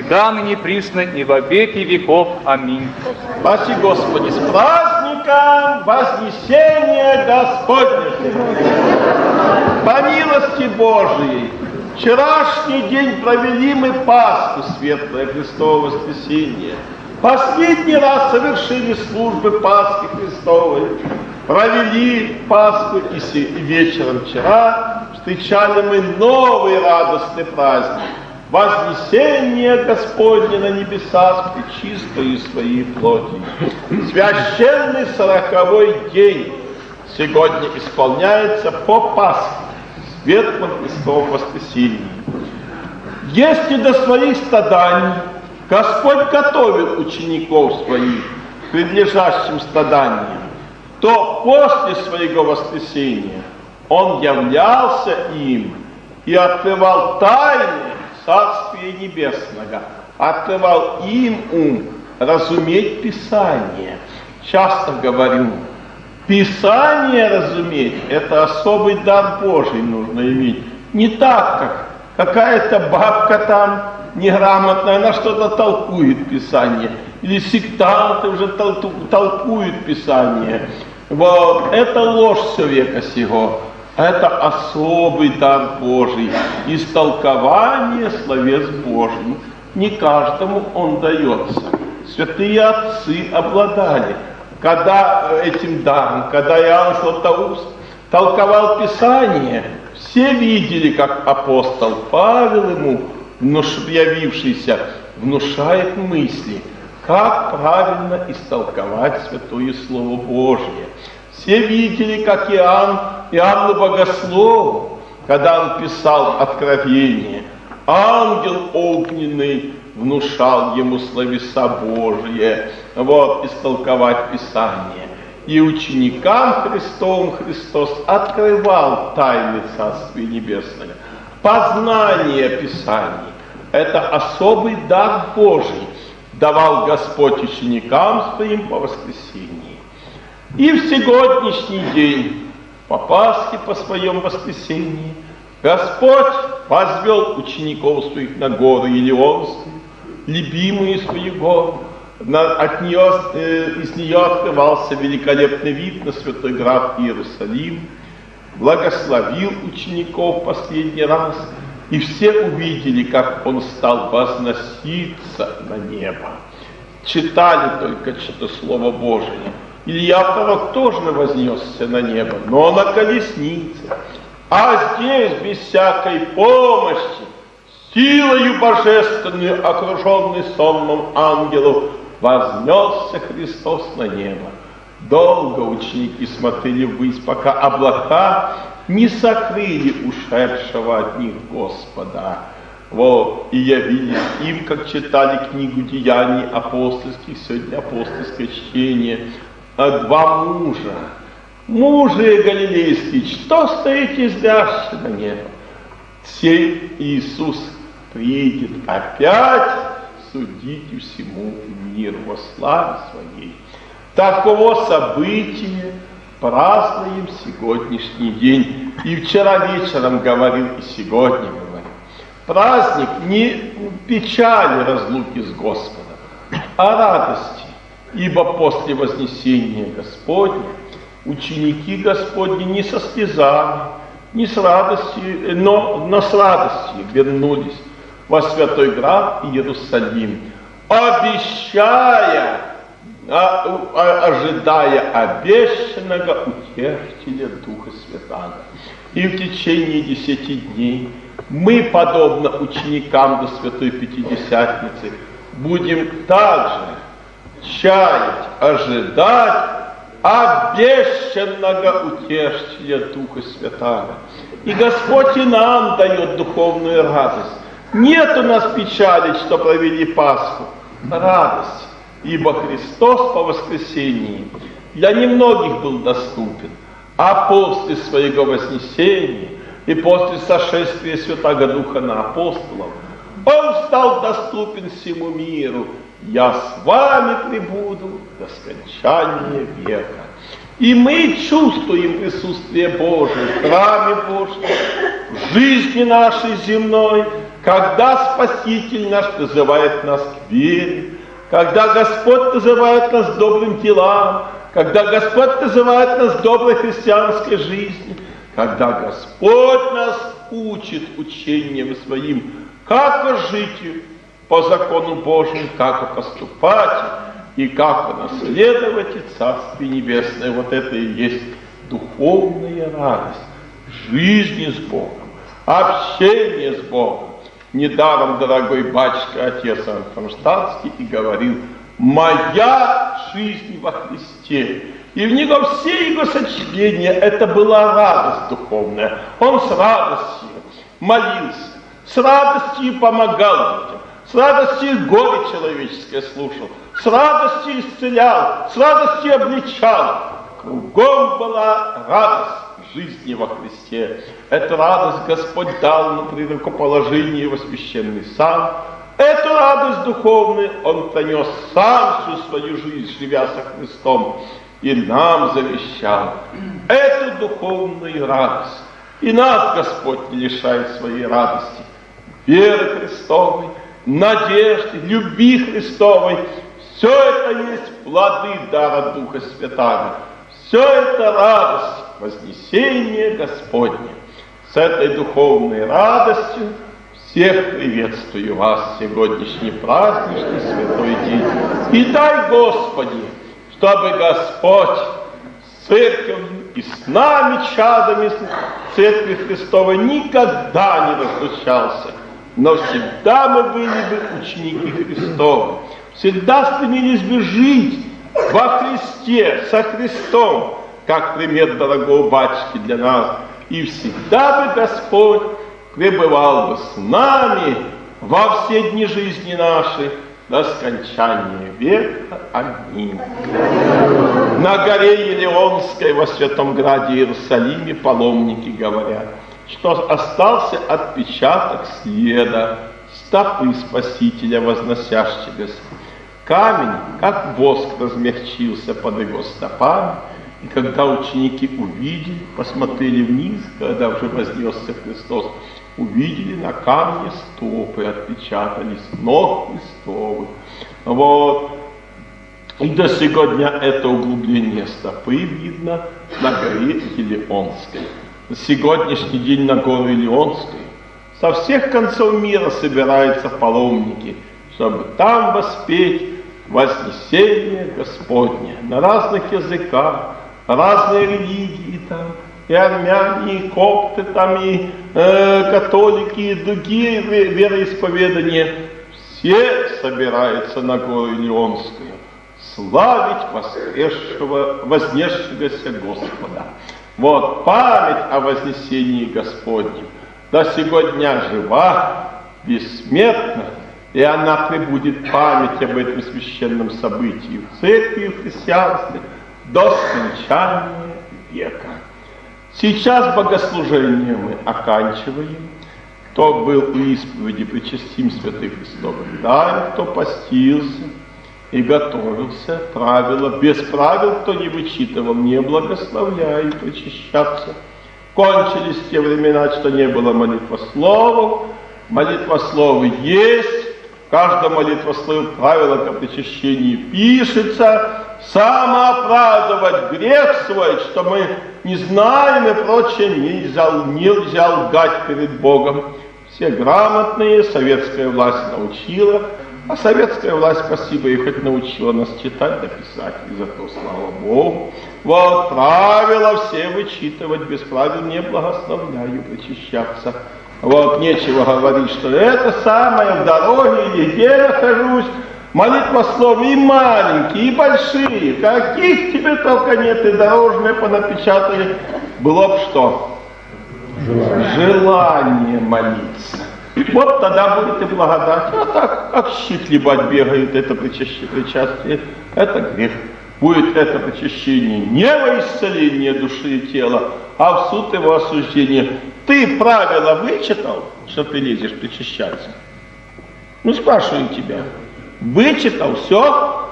всегда, ныне присно, и во веки веков. Аминь. Спаси, Господи, с праздником Вознесения Господня! По милости Божией, вчерашний день провели мы Пасху, светлое Христово воскресенье. Последний раз совершили службы Пасхи Христовой. Провели Пасху и вечером вчера встречали мы новый радостный праздник. Вознесение Господне на небесах пречистою своей плоти. Священный 40-й день сегодня исполняется по Пасхе, светлом Христовом воскресении. Если до своих страданий Господь готовил учеников своих к предлежащим страданиям, то после своего воскресения Он являлся им и открывал тайны Царствия Небесного, открывал им ум разуметь Писание. Часто говорю, Писание разуметь — это особый дар Божий нужно иметь. Не так, как какая-то бабка там неграмотная, она что-то толкует Писание, или сектанты уже толкуют Писание. Вот, это ложь все века сего. Это особый дар Божий, истолкование словес Божьих. Не каждому он дается. Святые отцы обладали. Когда этим даром, когда Иоанн Златоуст толковал Писание, все видели, как апостол Павел ему, явившийся, внушает мысли, как правильно истолковать Святое Слово Божие. Все видели, как Иоанну Богослову, когда он писал Откровение, ангел огненный внушал ему словеса Божие, вот, истолковать Писание. И ученикам Христовым Христос открывал тайны Царствия Небесного. Познание Писаний — это особый дар Божий, давал Господь ученикам своим по воскресении. И в сегодняшний день, по Пасхе, по своем воскресении, Господь возвел учеников своих на гору Елеонскую, любимую свою гору. Из нее открывался великолепный вид на святой град Иерусалим, благословил учеников последний раз, и все увидели, как он стал возноситься на небо. Читали только что Слово Божие. Илья пророк тоже вознесся на небо, но на колеснице. А здесь, без всякой помощи, силою божественную, окруженный сонмом ангелов, вознесся Христос на небо. Долго ученики смотрели ввысь, пока облака не сокрыли ушедшего от них Господа. Вот, и явились им, как читали книгу Деяний апостольских, сегодня апостольское чтение, два мужи галилейские, что стоите зрящи на небо? Сей Иисус приедет опять судить всему миру во славе Своей. Такого события празднуем сегодняшний день. И вчера вечером говорил, и сегодня говорил. Праздник не печали разлуки с Господом, а радости. Ибо после вознесения Господня ученики Господни не со слезами, не с радостью, но с радостью вернулись во святой град Иерусалим, обещая, ожидая обещанного утешителя Духа Святаго. И в течение 10 дней мы, подобно ученикам до Святой Пятидесятницы, будем также чаять, ожидать обещанного утешителя Духа Святаго. И Господь и нам дает духовную радость. Нет у нас печали, что провели Пасху. Радость, ибо Христос по воскресении для немногих был доступен, а после своего вознесения и после сошествия Святаго Духа на апостолов Он стал доступен всему миру. Я с вами пребуду до скончания века. И мы чувствуем присутствие Божие в храме Божьем, в жизни нашей земной, когда Спаситель наш называет нас к вере, когда Господь называет нас добрым делам, когда Господь называет нас доброй христианской жизни, когда Господь нас учит учением своим, как жить по закону Божьему, как поступать и как наследовать и Царствие Небесное. Вот это и есть духовная радость жизни с Богом, общение с Богом. Недаром дорогой батюшка, отец Амштадтский, и говорил: «Моя жизнь во Христе». И в него все его сочинения, это была радость духовная. Он с радостью молился, с радостью помогал людям, с радостью горе человеческое слушал, с радостью исцелял, с радостью обличал. Кругом была радость жизни во Христе. Эту радость Господь дал при рукоположении во священный сан. Эту радость духовную Он пронес сам всю свою жизнь, живя со Христом, и нам завещал эту духовную радость. И нас Господь не лишает своей радости. Веры Христовой, надежды, любви Христовой. Все это есть плоды дара Духа Святаго. Все это радость, вознесение Господне. С этой духовной радостью всех приветствую вас в сегодняшний праздничный святой день. И дай Господи, чтобы Господь с церковью и с нами, чадами Церкви Христовой, никогда не разлучался, но всегда мы были бы ученики Христовы, всегда стремились бы жить во Христе, со Христом, как пример дорогого батюшки для нас. И всегда бы Господь пребывал бы с нами во все дни жизни нашей, до скончания века. Аминь. На горе Елеонской во Святом Граде Иерусалиме паломники говорят, что остался отпечаток следа стопы Спасителя возносящегося. Камень, как воск, размягчился под его стопами, и когда ученики увидели, посмотрели вниз, когда уже вознесся Христос, увидели на камне стопы, отпечатались ног Христовых. Вот. И до сего дня это углубление стопы видно на горе Елеонской. На сегодняшний день на гору Елеонскую со всех концов мира собираются паломники, чтобы там воспеть вознесение Господне на разных языках, разные религии там, и армяне, и копты там, и католики, и другие вероисповедания. Все собираются на гору Елеонскую славить вознесшегося Господа. Вот память о вознесении Господнем до сего дня жива, бессмертна, и она пребудет память об этом священном событии в церкви и в христианстве до скончания века. Сейчас богослужение мы оканчиваем. Кто был у исповеди, причастим святых Христовых дар, кто постился и готовился, правила, без правил, кто не вычитывал, не благословляю причащаться. Кончились те времена, что не было молитвословов. Молитвословы есть. В каждом молитвослове правило о причащении пишется. Самооправдывать грех свой, что мы не знаем и прочее, нельзя лгать перед Богом. Все грамотные, советская власть научила. А советская власть, спасибо, и хоть научила нас читать, написать, и за то слава Богу. Вот правила все вычитывать, без правил не благословляю причащаться. Вот нечего говорить, что это самое в дороге, или где я нахожусь. Молитвословы и маленькие, и большие, каких тебе только нет, и дорожные понапечатали. Было бы что? Желание молиться. Вот тогда будет и благодать. А так, как щи хлебать бегают, это причастие, это грех. Будет это причащение не во исцеление души и тела, а в суд его осуждения. Ты правила вычитал, что ты лезешь причащаться? Ну, спрашиваю тебя. Вычитал все?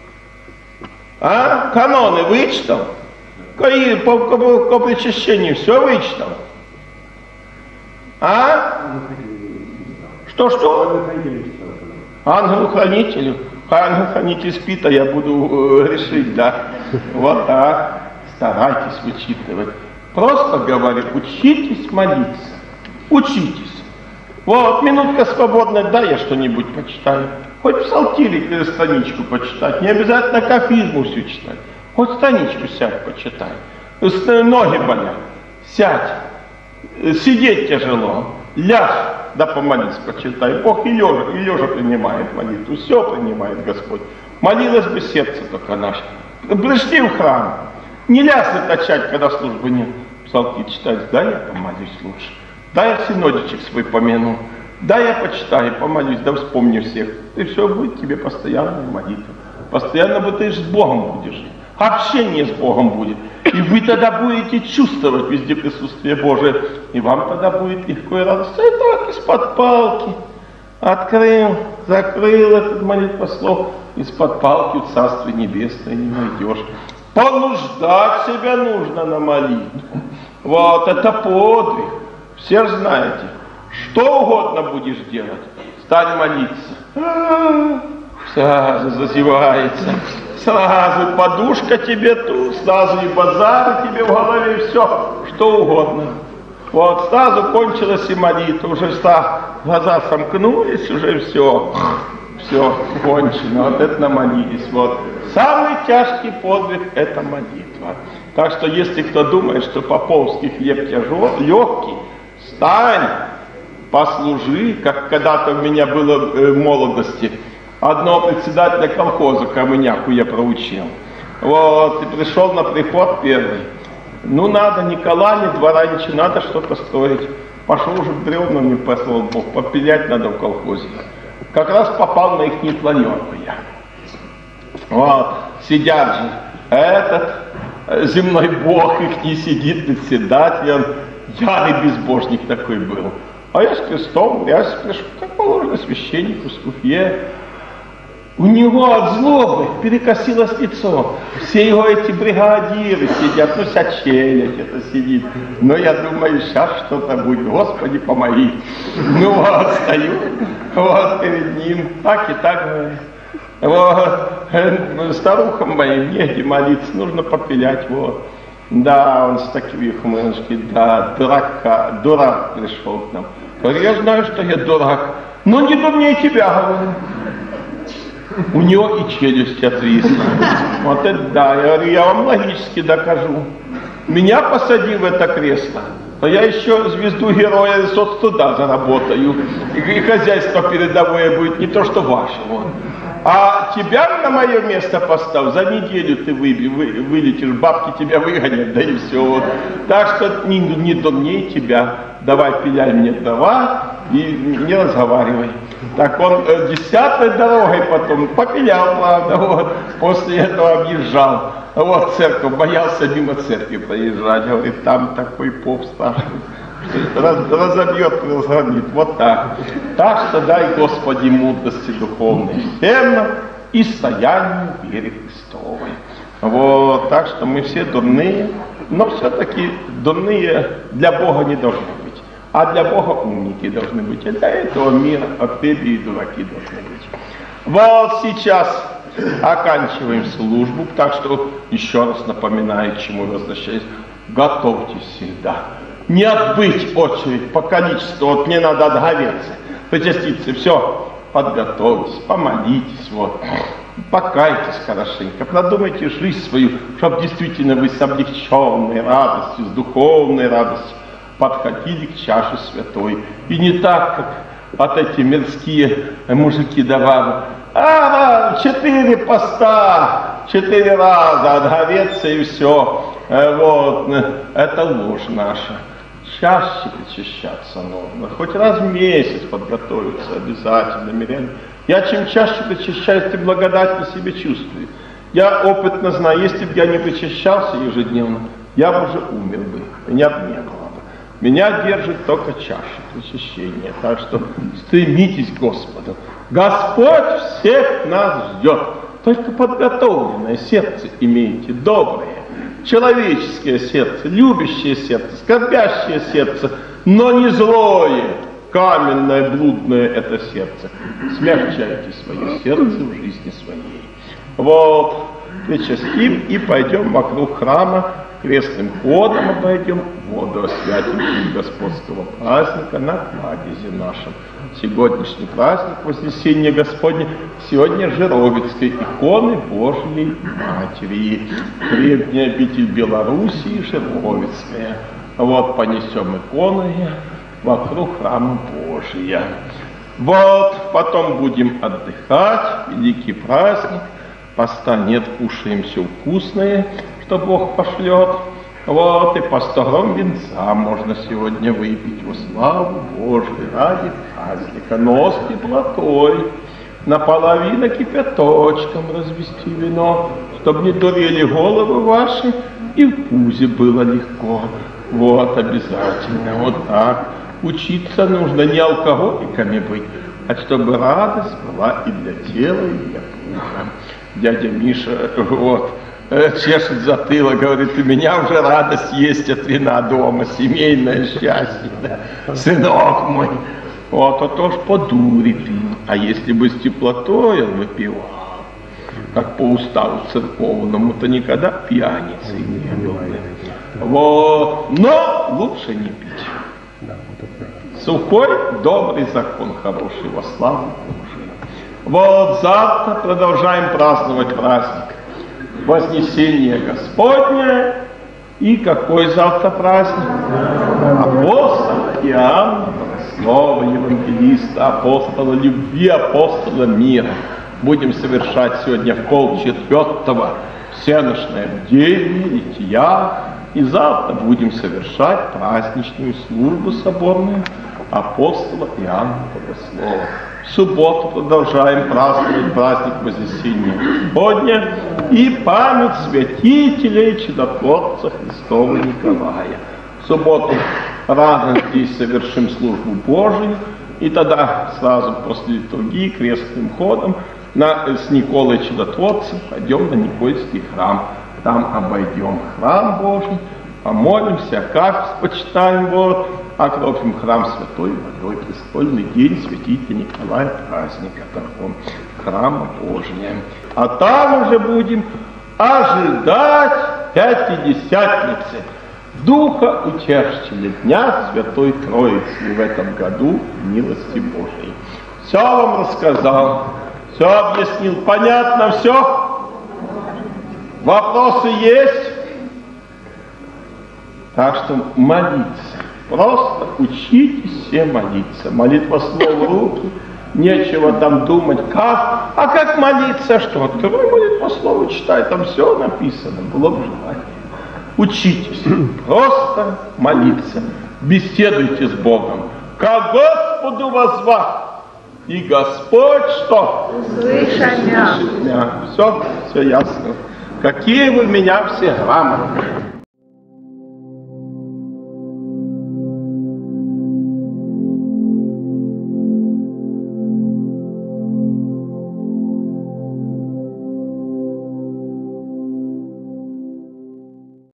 А? Каноны вычитал? По причащению все вычитал? А? Что? Ангелу-хранителю. Ангел-хранитель спит, а я буду решить, да. Вот так. Старайтесь вычитывать. Просто говорю, учитесь молиться. Учитесь. Вот, минутка свободная, да, я что-нибудь почитаю. Хоть псалтирик или страничку почитать. Не обязательно кафизму всю читать. Хоть страничку сядь, почитай. Ноги болят. Сядь. Сидеть тяжело. Ляжь, да помолись, почитай. Бог и лежа принимает молитву. Все принимает Господь. Молилось бы сердце только наше. Пришли в храм. Не лясы точать, когда службы нет. Псалки читать. Да, я помолюсь лучше. Да, я синодичек свой помяну. Да, я почитаю, помолюсь, да вспомни всех. И все, будет тебе постоянная молитва. Постоянно ты с Богом будешь жить. Общение с Богом будет. И вы тогда будете чувствовать везде присутствие Божие. И вам тогда будет легко и радостно. И так, из-под палки. Открыл, закрыл этот молитвослов. Из-под палки в Царстве Небесное не найдешь. Понуждать себя нужно на молитву. Вот, это подвиг. Все же знаете. Что угодно будешь делать. Стань молиться. Сразу зазевается. Сразу подушка тебе тут, сразу и базары тебе в голове, и все, что угодно. Вот, сразу кончилась и молитва, уже глаза сомкнулись, уже все кончено, вот это намолились. Вот. Самый тяжкий подвиг – это молитва. Так что, если кто думает, что поповский хлеб легкий, встань, послужи, как когда-то у меня было в молодости. Одного председателя колхоза Камыняку я проучил. Вот, и пришел на приход первый. Ну надо, ни кола, ни двора, ничего, надо что-то строить. Пошел уже к бревнам, не послал Бог, попилять надо в колхозе. Как раз попал на их планерку я. Вот, сидят же, этот земной Бог их не сидит, председатель, он ярый безбожник такой был. А я с крестом, я пришел, как положено, священнику, скуфье. У него от злобы перекосилось лицо. Все его эти бригадиры сидят, ну вся челядь это сидит. Но я думаю, сейчас что-то будет, Господи, помоги. Ну вот, стою, вот перед ним, так и так говорит. Вот, старухам моим негде молиться, нужно попилять, вот. Да, он с такими хмылочки, да, дурак пришел к нам. Говорю, я знаю, что я дурак, но не думнее тебя, говорю. У него и челюсть отвисла. Вот это да, я говорю, я вам логически докажу. Меня посади в это кресло, то я еще звезду героя соцтруда заработаю. И хозяйство передовое будет, не то что ваше. Вот. А тебя на мое место поставь, за неделю ты вылетишь, бабки тебя выгонят, да и все. Вот. Так что не думней тебя, давай пиляй мне дрова и не разговаривай. Так он 10-й дорогой потом попилял, правда, вот, после этого объезжал. Вот церковь, боялся мимо церкви проезжать, говорит, там такой поп страшный, разобьет, разгромит, вот так. Так что дай, Господи, мудрости духовной всем и стоянию в вере Христовой. Вот, так что мы все дурные, но все-таки дурные для Бога не должны быть. А для Бога умники должны быть. И для этого мира отребьи и дураки должны быть. Вот сейчас оканчиваем службу. Так что еще раз напоминаю, к чему возвращаюсь. Готовьтесь всегда. Не отбыть очередь по количеству. Вот мне надо отговеться. Причаститься. Все. Подготовьтесь, помолитесь. Вот. Покайтесь хорошенько. Продумайте жизнь свою, чтобы действительно вы с облегченной радостью, с духовной радостью подходили к чаше святой. И не так, как вот эти мирские мужики давали. 4 поста, 4 раза отговеться и все. Вот. Это ложь наша. Чаще причащаться нужно. Хоть раз в месяц подготовиться обязательно, миряне. Я чем чаще причащаюсь, тем благодать на себе чувствую. Я опытно знаю, если бы я не причащался ежедневно, я бы уже умер бы. Меня бы не было бы. Меня держит только чаша причащения. Так что стремитесь к Господу. Господь всех нас ждет. Только подготовленное сердце имейте, доброе, человеческое сердце, любящее сердце, скорбящее сердце, но не злое. каменное, блудное это сердце. Смягчайте свое сердце в жизни своей. Вот, причастим и пойдем вокруг храма, крестным ходом обойдем, воду освятим господского праздника на кладезе нашем. Сегодняшний праздник Вознесения Господне, сегодня Жировицкой иконы Божией Матери. Древняя обитель Белоруссии, Жировицкая. Вот понесем иконы вокруг храма Божия. Вот, потом будем отдыхать, великий праздник. Поста нет, кушаем все вкусное, что Бог пошлет. Вот, и по 100 грамм винца можно сегодня выпить во славу Божию ради праздника. Но с теплотой, наполовину кипяточком развести вино, чтобы не дурели головы ваши и в пузе было легко. Вот, обязательно, вот так. Учиться нужно не алкоголиками быть, а чтобы радость была и для тела, и для духа. Дядя Миша, вот, чешет затылок, говорит, у меня уже радость есть от вина дома, семейное счастье, да? Сынок мой. Вот, а то ж по дуре пил. А если бы с теплотой он выпивал, как по уставу церковному, то никогда пьяницей не был бы. Вот, но лучше не пить. Сухой, добрый закон, хороший, во славу Божию. Вот завтра продолжаем праздновать праздник Вознесения Господня. И какой завтра праздник? Апостола Иоанна Богослова, евангелиста, апостола любви, апостола мира. Будем совершать сегодня в 3:30 всеночное бдение, лития. И завтра будем совершать праздничную службу соборную апостола Иоанна Богослова. В субботу продолжаем праздновать праздник Вознесения Господня и память святителя и чудотворца Христова Николая. В субботу рано здесь совершим службу Божию, и тогда сразу после литургии крестным ходом с Николой Чудотворцем пойдем на Никольский храм. Там обойдем храм Божий, помолимся, как почитаем, вот, окропим храм святой водой, престольный день святителя Николая, праздника такого храма Божия. А там уже будем ожидать Пятидесятницы, Духа Утешителя, Дня Святой Троицы, и в этом году милости Божией. Все вам рассказал, все объяснил, понятно все? Вопросы есть? Так что молиться. Просто учитесь все молиться. Молитва слово руки. Нечего там думать, как. А как молиться, что? Открой молитву слово, читай, там все написано. Было бы желание. Учитесь. Просто молиться. Беседуйте с Богом. Ко Господу воззвать. И Господь что? Услышит меня. Все ясно. Какие вы меня все грамотные.